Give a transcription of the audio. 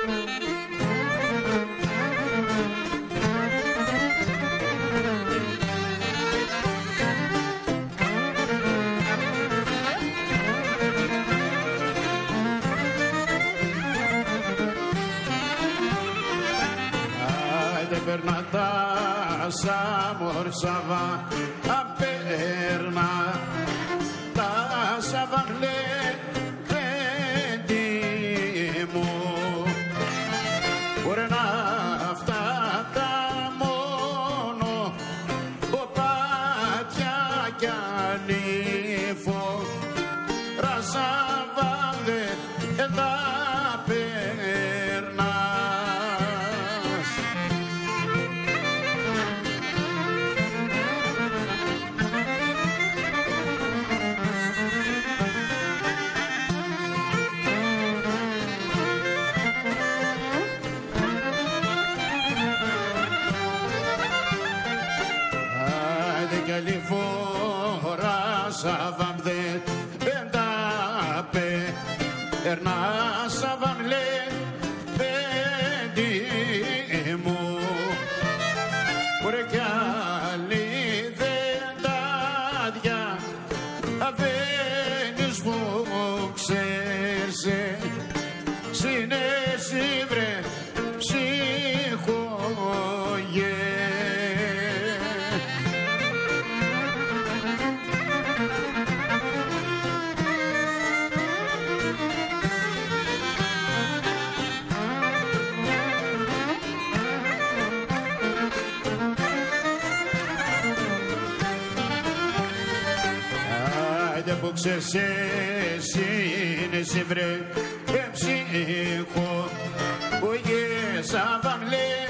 Περνά τα σαμορσαβά, απέρνα τα σαβανλέ πέντι μου. Μπορεί να αυτά τα μόνο ο πάτια κι ανήφω ρασαβάδε εδά περνά. Κι άλλη φορά σαβαμδε πεντάπε ερνά σαβαμλέ πέντι μου. Μπορεί κι άλλη δεντάδια αβαίνεις μου ξέρσε συνέσυ βρε ψυχογέ. Που ξέρεις εσύ βρε ψυχο που γες αβαμλέ